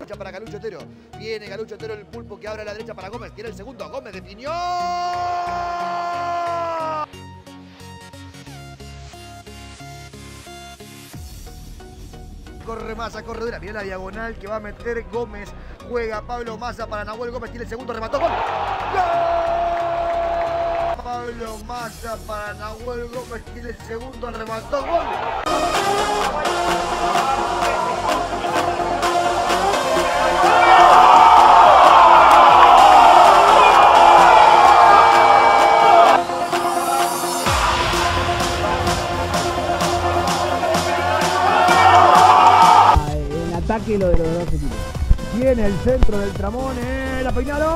Para Galucho Otero. Viene Galucho Otero, el pulpo que abre a la derecha para Gómez. Tiene el segundo. Gómez definió. Corre Massa, corredora. Mira la diagonal que va a meter Gómez. Juega Pablo Massa para Nahuel Gómez. Tiene el segundo, remató. ¡Gol! ¡Gol! Pablo Massa para Nahuel Gómez. Tiene el segundo, remató. ¡Gol! Ataque lo de los dos equipos. Tiene el centro del Tramone, la peinaron.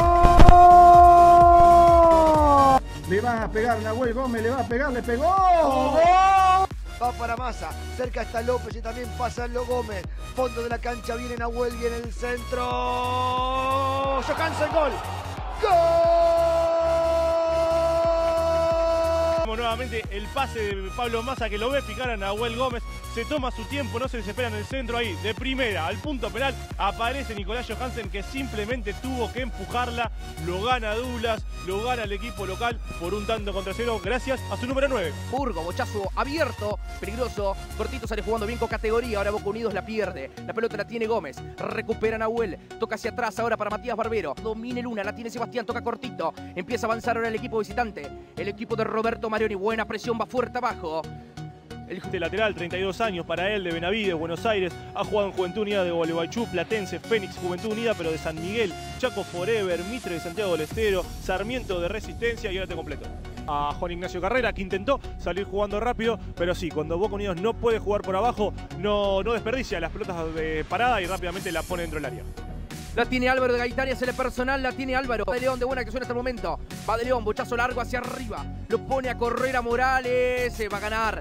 Le va a pegar Nahuel Gómez, le va a pegar, le pegó. Va para Massa, cerca está López y también pasa Gómez. Fondo de la cancha, viene Nahuel y en el centro. Johansen, gol. ¡Gol! Nuevamente el pase de Pablo Massa que lo ve picar a Nahuel Gómez, se toma su tiempo, no se desespera en el centro, ahí de primera al punto penal aparece Nicolás Johansen que simplemente tuvo que empujarla, lo gana Douglas, lo gana el equipo local por un tanto contra cero gracias a su número 9. Burgo, bochazo abierto, peligroso, cortito sale jugando bien con categoría, ahora Boca Unidos la pierde, la pelota la tiene Gómez, recupera Nahuel, toca hacia atrás ahora para Matías Barbero, domina Luna, la tiene Sebastián, toca cortito, empieza a avanzar ahora el equipo visitante, el equipo de Roberto Marioni, buena presión, va fuerte abajo. El lateral, 32 años para él, de Benavides, Buenos Aires, ha jugado en Juventud Unida de Gualeguaychú, Platense, Fénix, Juventud Unida, pero de San Miguel, Chaco Forever, Mitre de Santiago del Estero, Sarmiento de Resistencia y ahora te completo. A Juan Ignacio Carrera, que intentó salir jugando rápido, pero sí, cuando Boca Unidos no puede jugar por abajo, no desperdicia las pelotas de parada y rápidamente la pone dentro del área. La tiene Álvaro de Gaitán, hace el personal, la tiene Álvaro. Va de León, de buena que suena hasta el momento. Va de León, bochazo largo hacia arriba. Lo pone a correr a Morales, se va a ganar.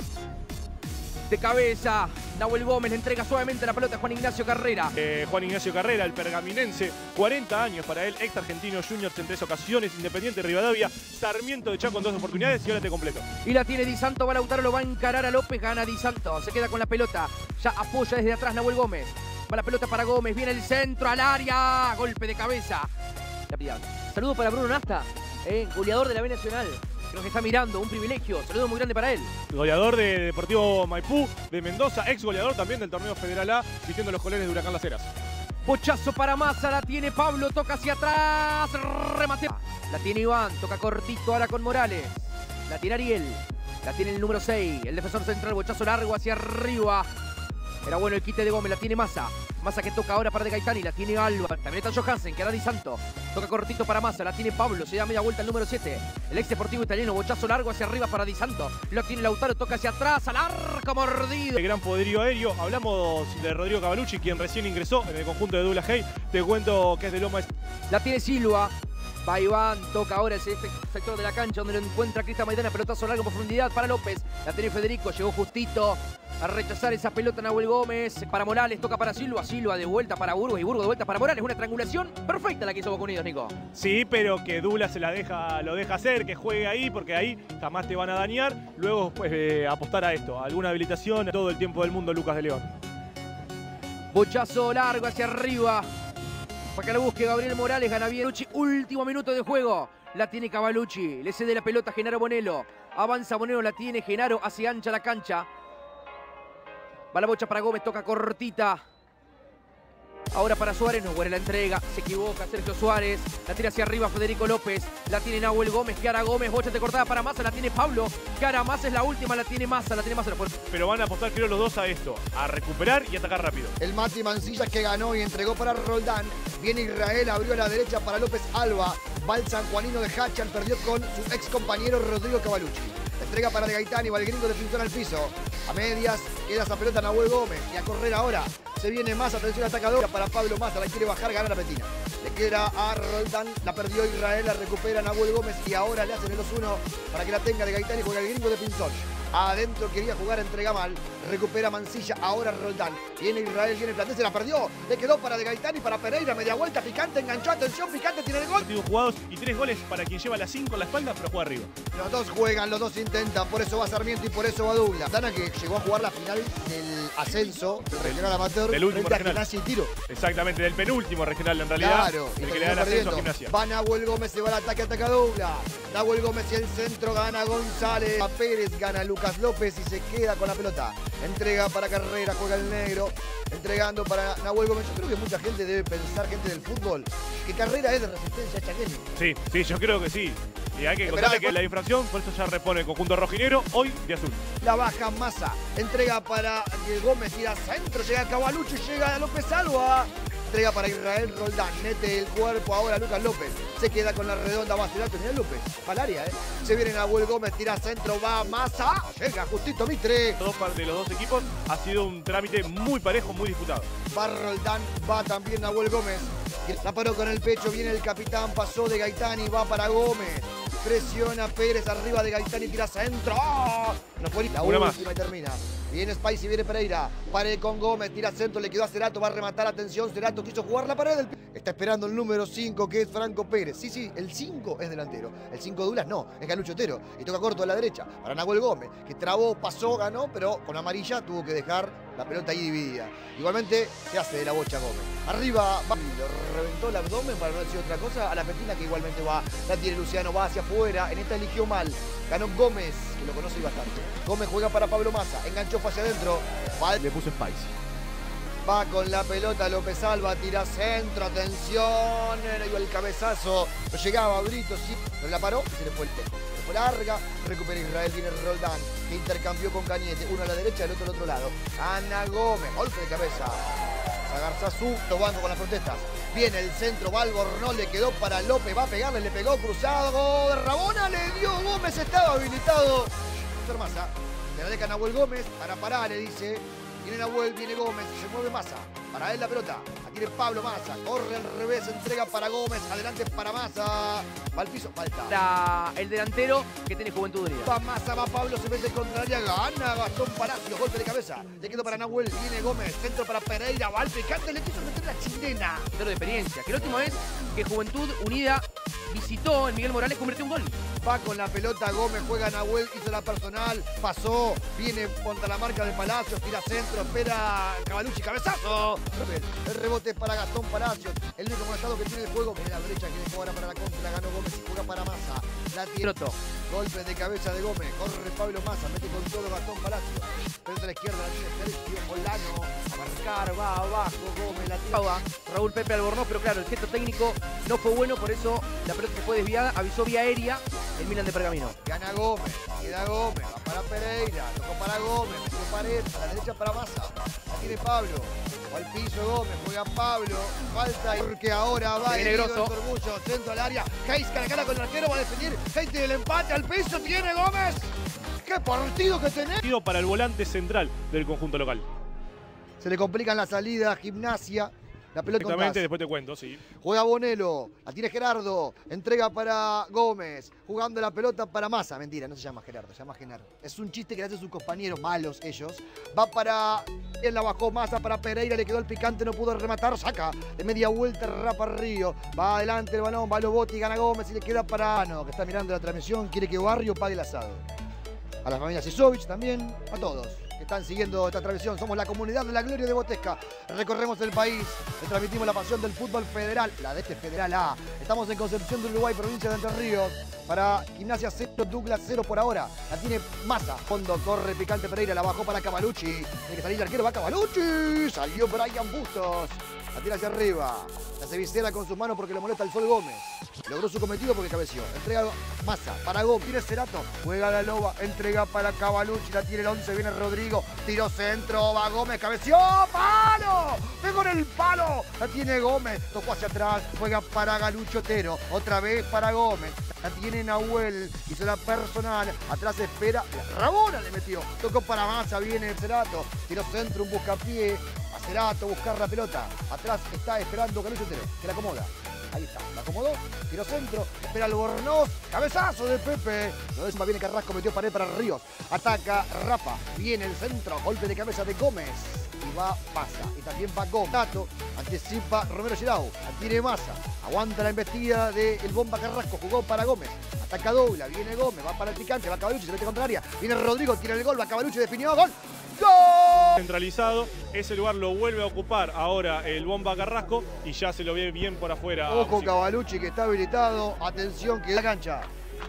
De cabeza, Nahuel Gómez le entrega suavemente la pelota a Juan Ignacio Carrera. Juan Ignacio Carrera, el pergaminense, 40 años para él, ex argentino juniors en 3 ocasiones, Independiente de Rivadavia, Sarmiento de Chaco en 2 oportunidades y ahora te completo. Y la tiene Di Santo, va Lautaro, lo va a encarar a López, gana Di Santo, se queda con la pelota, ya apoya desde atrás Nahuel Gómez. Va la pelota para Gómez, viene el centro al área, golpe de cabeza. Saludo para Bruno Nasta, goleador de la B Nacional. Creo que está mirando, un privilegio, saludo muy grande para él. Goleador de Deportivo Maipú, de Mendoza, ex goleador también del torneo Federal A, vistiendo los colores de Huracán Las Heras. Bochazo para Massa, la tiene Pablo, toca hacia atrás, remate. La tiene Iván, toca cortito ahora con Morales. La tiene Ariel, la tiene el número 6, el defensor central, bochazo largo hacia arriba. Era bueno el quite de Gómez, la tiene Massa. Massa que toca ahora para De Gaitán y la tiene Alba. También está Johansen, que era Di Santo. Toca cortito para Massa, la tiene Pablo, se da media vuelta el número 7. El ex deportivo italiano, bochazo largo hacia arriba para Di Santo. Lo tiene Lautaro, toca hacia atrás, al arco mordido. El gran poderío aéreo, hablamos de Rodrigo Cavalucci, quien recién ingresó en el conjunto de Douglas Hay. Te cuento que es de Loma. La tiene Silva. Va Iván, toca ahora ese sector de la cancha donde lo encuentra Cristian Maidana, pelotazo largo en profundidad para López. La tiene Federico, llegó justito a rechazar esa pelota Nahuel Gómez. Para Morales, toca para Silva, Silva de vuelta para Burgo y Burgo de vuelta para Morales. Una triangulación perfecta la que hizo Boca Unidos, Nico. Sí, pero que Douglas lo deja hacer, que juegue ahí, porque ahí jamás te van a dañar. Luego pues, apostar a esto, a alguna habilitación, todo el tiempo del mundo Lucas de León. Bochazo largo hacia arriba. Para que la busque Gabriel Morales, gana bien. Último minuto de juego. La tiene Cavalucci. Le cede la pelota a Genaro Bonello. Avanza Bonello, la tiene Genaro. Hace ancha la cancha. Va la bocha para Gómez, toca cortita. Ahora para Suárez, no buena la entrega. Se equivoca Sergio Suárez. La tira hacia arriba Federico López. La tiene Nahuel Gómez. Kiara Gómez. Bocha te cortada para Massa. La tiene Pablo. Kiara Massa es la última. La tiene Massa. La tiene Massa. Pero van a apostar, creo, los dos a esto. A recuperar y atacar rápido. El Mati Mancillas que ganó y entregó para Roldán. Viene Israel, abrió a la derecha para López Alba. Va el sanjuanino de Hachan. Perdió con su ex compañero Rodrigo Cavalucci. Entrega para De Gaitán y va el gringo de Pinzón al piso. A medias queda esa pelota Nahuel Gómez. Y a correr ahora. Se viene Massa, atención atacadora para Pablo Massa. La quiere bajar, gana la Petina. Le queda a Roldán. La perdió Israel, la recupera Nahuel Gómez. Y ahora le hacen el 2-1 para que la tenga De Gaitán y juega el gringo de Pinzón. Adentro quería jugar, entrega mal. Recupera Mancilla, ahora Roldán. Viene Israel, viene Platense, la perdió. Le quedó para De Gaitani, para Pereira, media vuelta, Picante enganchó, atención, Picante tiene el gol. Partidos jugados y 3 goles para quien lleva la 5 en la espalda, pero juega arriba. Los dos juegan, los dos intentan, por eso va Sarmiento y por eso va Douglas. Dana que llegó a jugar la final del ascenso, del regional amateur, del último frente a regional. Gimnasia y Tiro. Exactamente, del penúltimo regional en realidad. Claro, el que le da el ascenso a Gimnasia. Va Nahuel Gómez, se va al ataque, ataca Douglas. Nahuel Gómez y el centro, gana González. A Pérez, gana Lucas López y se queda con la pelota. Entrega para Carrera, juega el negro. Entregando para Nahuel Gómez. Yo creo que mucha gente debe pensar, gente del fútbol, que Carrera es de Resistencia Chaqueño. Sí, yo creo que sí. Y hay que contarle que la infracción, por eso ya repone el conjunto rojinegro, hoy de azul. La baja Massa, entrega para Gómez, tira centro, llega Cavalucci, llega López Alba. Entrega para Israel Roldán, mete el cuerpo ahora Lucas López. Se queda con la redonda, va Cerato, mira López, para el área, Se viene Nahuel Gómez, tira centro, va Massa, llega justito Mitre. De los dos equipos ha sido un trámite muy parejo, muy disputado. Va Roldán, va también Nahuel Gómez. La paró con el pecho, viene el capitán, pasó de Gaitani, va para Gómez. Presiona Pérez arriba de Gaitani, tira centro. ¡Oh! No fue la Una última más. y termina. Viene Spicy, viene Pereira. Pared con Gómez, tira centro, le quedó a Cerato, va a rematar. Atención, Cerato quiso jugar la pared del... Está esperando el número 5, que es Franco Pérez. Sí, el 5 es delantero. El 5 Dulas no, es Galucho Otero. Y toca corto a la derecha para Nahuel Gómez, que trabó, pasó, ganó, pero con amarilla tuvo que dejar la pelota ahí dividida. Igualmente se hace de la bocha Gómez. Arriba, va, le reventó el abdomen para no decir otra cosa. A la Petina, que igualmente va, la tiene Luciano, va hacia afuera. En esta eligió mal. Ganó Gómez, que lo conoce bastante. Gómez juega para Pablo Massa, enganchó hacia adentro. Le puso Spicy. Va con la pelota López Alba, tira centro, atención, iba el cabezazo, no llegaba Brito, sí, pero la paró y se le fue el tejo. Se fue larga, recupera Israel, viene Roldán, que intercambió con Cañete, uno a la derecha, el otro al otro lado. Ana Gómez, golpe de cabeza. Sagarzazú, lo banco con las protestas. Viene el centro, va Albornoz, le quedó para López, va a pegarle, le pegó cruzado, de Rabona, le dio Gómez, estaba habilitado. Massa, le la deja Nahuel Gómez, para, le dice. Viene Nahuel, viene Gómez, se mueve Massa. Para él la pelota. La tiene Pablo Massa. Corre al revés, entrega para Gómez. Adelante para Massa. Va al piso, falta. El delantero que tiene Juventud Unida. Va Massa, va Pablo, se mete contra el área. Gana Gastón Palacio. Golpe de cabeza. Le quedó para Nahuel. Viene Gómez. Centro para Pereira. Va al Picante. Le quiso meter la chilena. De experiencia. Que la última vez que Juventud Unida visitó en Miguel Morales convirtió un gol. Va con la pelota Gómez, juega Nahuel, hizo la personal, pasó, viene contra la marca de Palacios, tira centro, espera Cavalucci, cabezazo. El rebote para Gastón Palacios, el único molestado que tiene el juego, que la derecha que dejó ahora para la contra, ganó Gómez y juega para Massa. La tiene. Golpe de cabeza de Gómez, corre Pablo Massa, mete con todo Gastón Palacios. Pelota a la izquierda, la tiene Sergio Molano, a marcar, va abajo, Gómez, la tira. Raúl Pepe Albornoz, pero claro, el gesto técnico no fue bueno, por eso la pelota se fue desviada, avisó vía aérea el Milan de Pergamino. Gana Gómez, queda Gómez, va para Pereira, tocó para Gómez, metió pared, a la derecha para Massa. La tiene Pablo, va al piso Gómez, juega Pablo, falta porque ahora va el Orgullo, centro al área, Hayes cara a cara con el arquero, va a definir, Hayes tiene el empate al piso, tiene Gómez. ¡Qué partido que tenés! Para el volante central del conjunto local. Se le complican la salida a Gimnasia. La pelota exactamente, después te cuento, sí. Juega Bonello, la tiene Gerardo, entrega para Gómez, jugando la pelota para Massa. Mentira, no se llama Gerardo, se llama Genaro. Es un chiste que le hacen sus compañeros malos ellos. Va para... Él la bajó Massa para Pereira, le quedó el Picante, no pudo rematar, saca de media vuelta, rapa Río. Va adelante el balón, va Lobotti, gana Gómez y le queda para... No, que está mirando la transmisión, quiere que Barrio pague el asado. A la familia Sisovich también, a todos que están siguiendo esta transmisión. Somos la comunidad de la gloria de Botesca. Recorremos el país, le transmitimos la pasión del fútbol federal, la de este Federal A. Estamos en Concepción de Uruguay, provincia de Entre Ríos. Para Gimnasia 0, Douglas 0 por ahora. La tiene Massa. Fondo, corre Picante Pereira, la bajó para Cavalucci. Tiene que salir el arquero, va Cavalucci. Salió Brian Bustos. La tira hacia arriba. La se visera con sus manos porque le molesta el Sol Gómez. Logró su cometido porque cabeció. Entrega Massa para Gómez. Tiene Cerato. Juega la Loba. Entrega para Cavalucci. La tiene el 11. Viene Rodrigo. Tiró centro. Va Gómez. Cabeció. ¡Palo! Pegó en el palo. La tiene Gómez. Tocó hacia atrás. Juega para Galucho Otero. Otra vez para Gómez. La tiene Nahuel. Hizo la personal. Atrás espera. La Rabona le metió. Tocó para Massa. Viene Cerato. Tiró centro. Un buscapié. Cerato, buscar la pelota. Atrás está esperando Galucho Otero, que la acomoda. Ahí está, la acomodó, tiro centro, espera Albornoz, cabezazo de Pepe. Lo décima viene Carrasco, metió pared para Ríos. Ataca Rafa, viene el centro, golpe de cabeza de Gómez. Y va Massa, y también va Gómez. Tato, anticipa Romero Girau, la tiene Massa. Aguanta la embestida del Bomba Carrasco, jugó para Gómez. Ataca Douglas, viene Gómez, va para el picante, va Cavalucci, se mete contra el área. Viene Rodrigo, tira el gol, va Cavalucci, definió, gol. ¡Gol! Centralizado, ese lugar lo vuelve a ocupar ahora el Bomba Carrasco y ya se lo ve bien por afuera. Ojo Cavalucci que está habilitado, atención que la cancha.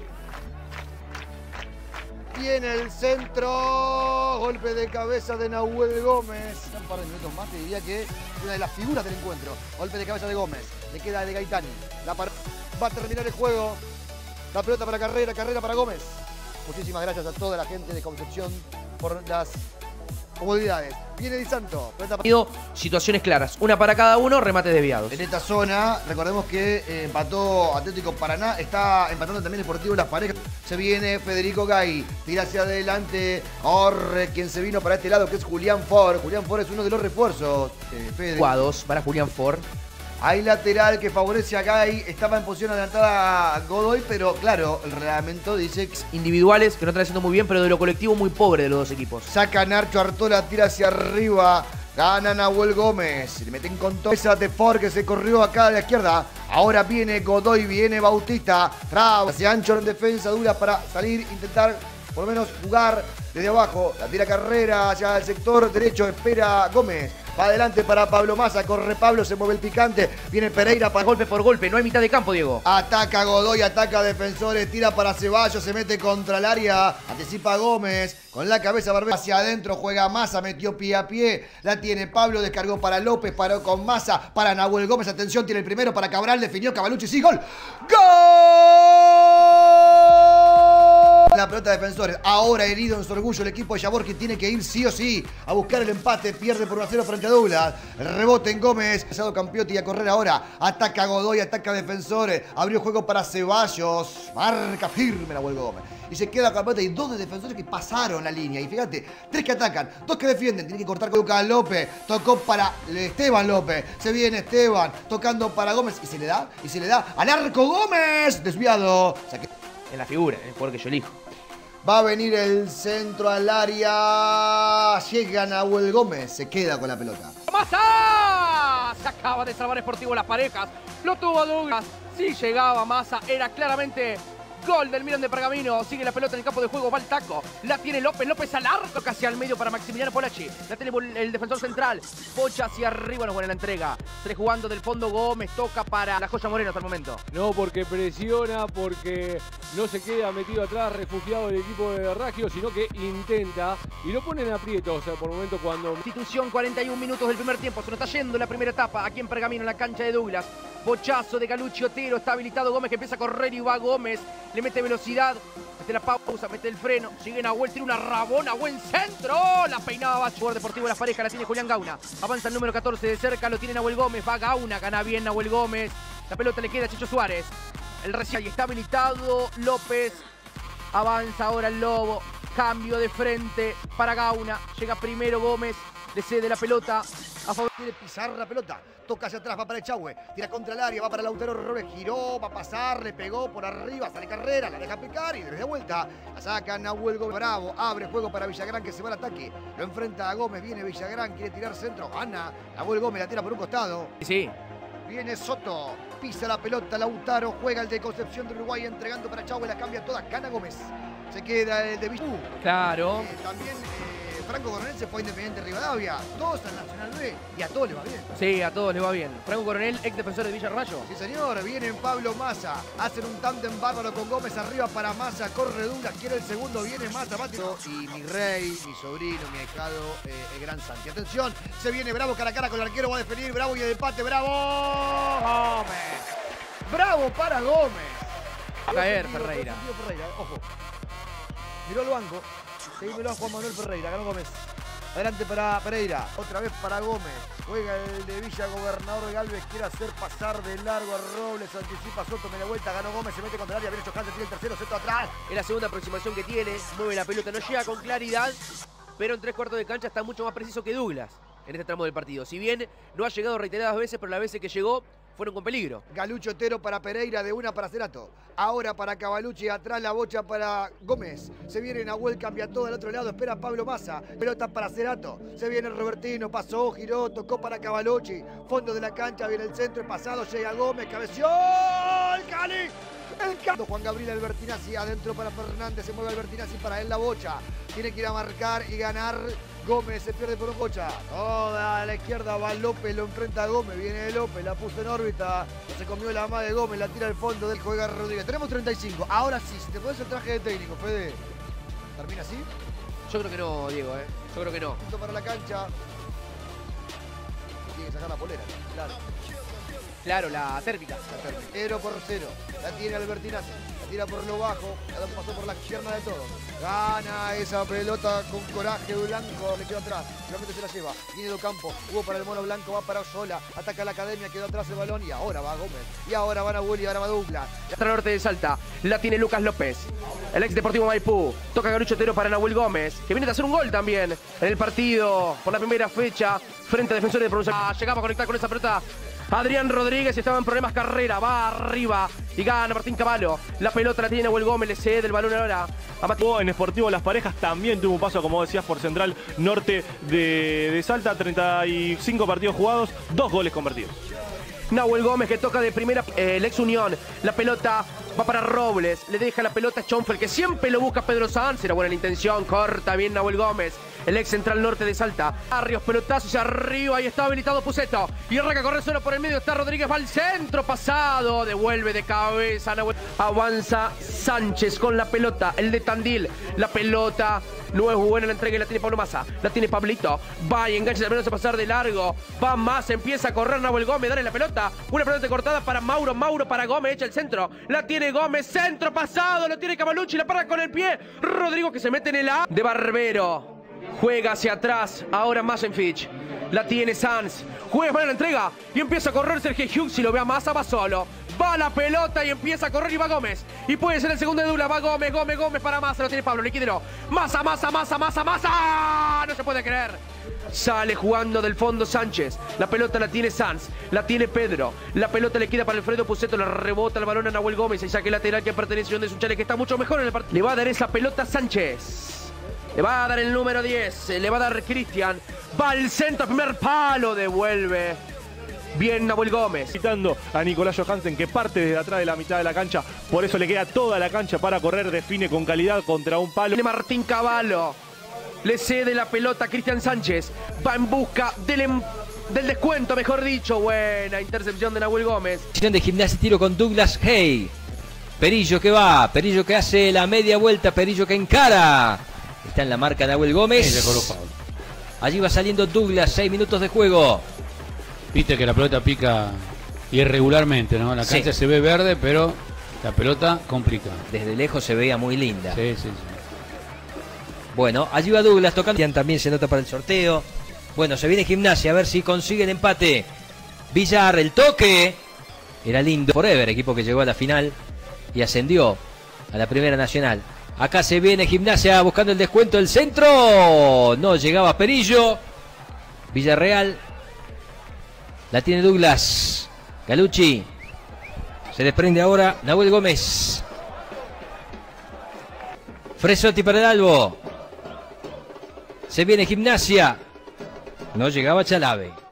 Viene el centro, golpe de cabeza de Nahuel Gómez. Un par de minutos más, te diría que es una de las figuras del encuentro. Golpe de cabeza de Gómez, le queda de Gaitani. Va a terminar el juego. La pelota para Carrera, Carrera para Gómez. Muchísimas gracias a toda la gente de Concepción por las comodidades. Viene Di Santo. Situaciones claras, una para cada uno, remates desviados. En esta zona, recordemos que empató Atlético Paraná, está empatando también Sportivo Las Parejas. Se viene Federico Gay, tira hacia adelante, corre quien se vino para este lado, que es Julián Ford. Julián Ford es uno de los refuerzos. Jugados para Julián Ford. Hay lateral que favorece a Gay, estaba en posición adelantada Godoy, pero claro, el reglamento dice que individuales que no están haciendo muy bien, pero de lo colectivo muy pobre de los dos equipos. Saca Nacho Artola, tira hacia arriba, gana Nahuel Gómez, le meten con todo esa de Ford que se corrió acá a la izquierda. Ahora viene Godoy, viene Bautista, traba hacia ancho en defensa, dura para salir, intentar por lo menos jugar desde abajo. La tira Carrera hacia el sector derecho, espera Gómez. Va adelante para Pablo Massa, corre Pablo, se mueve el picante, viene Pereira para golpe por golpe, no hay mitad de campo, Diego. Ataca Godoy, ataca Defensores, tira para Ceballos, se mete contra el área, anticipa Gómez, con la cabeza Barbera hacia adentro, juega Massa, metió pie a pie, la tiene Pablo, descargó para López, paró con Massa, para Nahuel Gómez, atención, tiene el primero para Cabral, definió Cavalucci, sí, gol. ¡Gol! La pelota de Defensores, ahora herido en su orgullo el equipo de Yaborki, tiene que ir sí o sí a buscar el empate, pierde por 1-0 frente a Douglas, el rebote en Gómez, pasado Campiotti a correr ahora, ataca Godoy, ataca Defensores, abrió juego para Ceballos, marca firme la vuelve Gómez, y se queda con la pelota y dos de Defensores que pasaron la línea, y fíjate, tres que atacan, dos que defienden, tiene que cortar con Lucas López, tocó para Esteban López, se viene Esteban, tocando para Gómez, y se le da, al arco Gómez, desviado, en la figura, el jugador que yo elijo. Va a venir el centro al área. Llega Nahuel Gómez. Se queda con la pelota. ¡Massa! Se acaba de salvar Sportivo Las Parejas. Lo tuvo Douglas. Si llegaba Massa, era claramente gol del Milan de Pergamino. Sigue la pelota en el campo de juego. Va el taco. La tiene López. López al arco, casi al medio para Maximiliano Polacci. La tiene el defensor central. Pocha hacia arriba. No buena la entrega. Tres jugando del fondo. Gómez toca para la Joya Moreno hasta el momento. No, porque presiona, porque no se queda metido atrás, refugiado el equipo de Raggio, sino que intenta y lo ponen aprietos por momento cuando... Institución, 41 minutos del primer tiempo. Se nos está yendo la primera etapa aquí en Pergamino, en la cancha de Douglas. Bochazo de Galucci Otero. Está habilitado Gómez, que empieza a correr y va Gómez. Le mete velocidad, mete la pausa, mete el freno, sigue Nahuel, tiene una rabona, buen centro, la peinaba va jugador Deportivo de Las Parejas, la tiene Julián Gauna, avanza el número 14 de cerca, lo tiene Nahuel Gómez, va Gauna, gana bien Nahuel Gómez, la pelota le queda a Chicho Suárez, el recién está habilitado López, avanza ahora el Lobo, cambio de frente para Gauna, llega primero Gómez, le cede la pelota a favor. Quiere pisar la pelota, toca hacia atrás, va para Echagüe, tira contra el área, va para Lautaro Robles, giró, va a pasar, le pegó por arriba, sale Carrera, la deja picar y desde vuelta la saca Nahuel Gómez Bravo, abre juego para Villagrán que se va al ataque, lo enfrenta a Gómez, viene Villagrán, quiere tirar centro, gana, Nahuel Gómez la tira por un costado. Sí. Viene Soto, pisa la pelota, Lautaro, juega el de Concepción de Uruguay, entregando para Echagüe, la cambia toda, gana Gómez. Se queda el de Villú. Claro. También Franco Coronel se fue a Independiente Rivadavia, todos al Nacional B y a todos les va bien. Sí, a todos les va bien. Franco Coronel, ex defensor de Villarrayo. Sí señor, viene Pablo Massa, hacen un tándem bárbaro con Gómez arriba para Massa, corre Douglas, quiere el segundo, viene Massa, bate. Y mi rey, mi sobrino, mi ahijado, el gran Santi. Atención, se viene Bravo cara a cara con el arquero, va a definir Bravo y el empate, Bravo. Gómez. Bravo para Gómez. Va a caer Ferreira. Ojo. Miró el banco. Seguímelo a Juan Manuel Ferreira, ganó Gómez. Adelante para Pereira, otra vez para Gómez. Juega el de Villa Gobernador Galvez, quiere hacer pasar de largo a Robles, anticipa Soto, media vuelta, ganó Gómez, se mete contra el área, viene chocando, tiene el tercero, Soto atrás. Es la segunda aproximación que tiene, mueve la pelota, no llega con claridad, pero en 3/4 de cancha está mucho más preciso que Douglas en este tramo del partido. Si bien no ha llegado reiteradas veces, pero las veces que llegó fueron con peligro. Galucho Otero para Pereira, de una para Cerato. Ahora para Cavalucci, atrás la bocha para Gómez. Se viene Nahuel, cambia todo al otro lado, espera Pablo Massa. Pelota para Cerato. Se viene Robertino, pasó, giró, tocó para Cavalucci. Fondo de la cancha, viene el centro, el pasado, llega Gómez, cabeció. ¡El Cali! El canto. Juan Gabriel Albertinazzi adentro para Fernández, se mueve Albertinazzi para él la bocha. Tiene que ir a marcar y ganar. Gómez se pierde por un bocha. Toda a la izquierda va López, lo enfrenta a Gómez. Viene López, la puso en órbita. Se comió la mano de Gómez, la tira al fondo del juega Rodríguez. Tenemos 35. Ahora sí, si te pones el traje de técnico, Fede. ¿Termina así? Yo creo que no, Diego, Yo creo que no. Punto para la cancha. Tiene que sacar la polera. Claro. Claro, la térmica. 0 por 0. La tiene Albertinazzi. La tira por lo bajo. La pasó por la pierna de todos. Gana esa pelota con coraje Blanco. Le quedó atrás. Finalmente se la lleva. Viene Docampo. Hubo para el mono Blanco. Va para Osola. Ataca a la academia. Quedó atrás el balón. Y ahora va Gómez. Y ahora va Nahuel. Y ahora va Douglas. Contra Norte de Salta. La tiene Lucas López. El ex Deportivo Maipú. Toca Galucho Otero para Nahuel Gómez. Que viene de hacer un gol también en el partido. Por la primera fecha. Frente a Defensores de Provincia. Llegaba a conectar con esa pelota. Adrián Rodríguez estaba en problemas carrera, va arriba y gana Martín Cavallo. La pelota la tiene Nahuel Gómez, le cede el balón ahora a en Sportivo Las Parejas también tuvo un paso, como decías, por Central Norte de Salta. 35 partidos jugados, 2 goles convertidos. Nahuel Gómez que toca de primera, el ex Unión. La pelota va para Robles, le deja la pelota a Schonfeld, que siempre lo busca Pedro Sanz. Era buena la intención, corta bien Nahuel Gómez. El ex Central Norte de Salta. Barrios, pelotazos arriba y está habilitado Puceto. Y arranca a correr solo por el medio. Está Rodríguez, va al centro pasado. Devuelve de cabeza Nahuel. Avanza Sánchez con la pelota. El de Tandil. La pelota no es buena la entrega y la tiene Pablo Massa. La tiene Pablito. Va y engancha la pelota a pasar de largo. Va Massa, empieza a correr Nahuel Gómez. Dale la pelota. Una pelota cortada para Mauro. Mauro para Gómez. Echa el centro. La tiene Gómez. Centro pasado. Lo tiene Cavalucci. La para con el pie. Rodrigo que se mete en el A de Barbero. Juega hacia atrás, ahora Massenfich. La tiene Sanz. Juega para la entrega y empieza a correr Sergio Hughes. Si lo ve a Massa, va solo. Va la pelota y empieza a correr y va Gómez. Y puede ser el segundo de Dula. Va Gómez para Massa. Lo tiene Pablo, liquidero. Massa. No se puede creer. Sale jugando del fondo Sánchez. La pelota la tiene Sanz. La tiene Pedro. La pelota le queda para Alfredo Puceto. Le rebota el balón a Nahuel Gómez. Y saque lateral que pertenece a John de Sunchales, que está mucho mejor en el partido. Le va a dar esa pelota Sánchez. Le va a dar el número 10, le va a dar Cristian. Va al centro, primer palo, devuelve. Bien Nahuel Gómez. Quitando a Nicolás Johansen, que parte desde atrás de la mitad de la cancha. Por eso le queda toda la cancha para correr. Define con calidad contra un palo. Tiene Martín Cavallo. Le cede la pelota a Cristian Sánchez. Va en busca del descuento, mejor dicho. Buena intercepción de Nahuel Gómez. De Gimnasia, tiro con Douglas Hay. Perillo que va, Perillo que hace la media vuelta, Perillo que encara. Está en la marca Nahuel Gómez. Allí va saliendo Douglas, 6 minutos de juego. Viste que la pelota pica irregularmente, ¿no? La cancha se ve verde, pero la pelota complica. Desde lejos se veía muy linda. Sí. Bueno, allí va Douglas tocando. También se nota para el sorteo. Bueno, se viene Gimnasia, a ver si consigue el empate. Villar, el toque. Era lindo. Forever, equipo que llegó a la final y ascendió a la Primera Nacional. Acá se viene Gimnasia buscando el descuento del centro. No llegaba Perillo. Villarreal. La tiene Douglas. Galucci. Se desprende ahora Nahuel Gómez. Fresotti para el Albo. Se viene Gimnasia. No llegaba Chalave.